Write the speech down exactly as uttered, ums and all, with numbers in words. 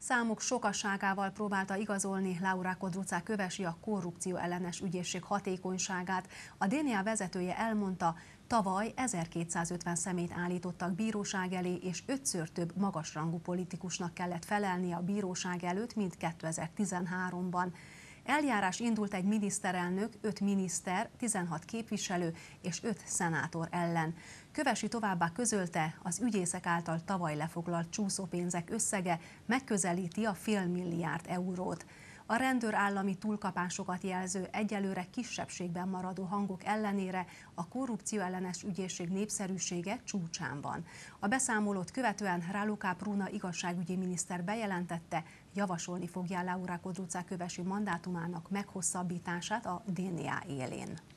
Számuk sokaságával próbálta igazolni Laura Codruca Kövesi a korrupció ellenes ügyészség hatékonyságát. A dé en á vezetője elmondta, tavaly ezerkétszázötven személyt állítottak bíróság elé, és ötször több magasrangú politikusnak kellett felelni a bíróság előtt, mint kétezer-tizenháromban. Eljárás indult egy miniszterelnök, öt miniszter, tizenhat képviselő és öt szenátor ellen. Kövesi továbbá közölte, az ügyészek által tavaly lefoglalt csúszópénzek összege megközelíti a félmilliárd eurót. A rendőrállami túlkapásokat jelző, egyelőre kisebbségben maradó hangok ellenére a korrupció ellenes ügyészség népszerűsége csúcsán van. A beszámolót követően Raluca Pruna igazságügyi miniszter bejelentette, javasolni fogja Laura Codruca Kövesi mandátumának meghosszabbítását a dé en á élén.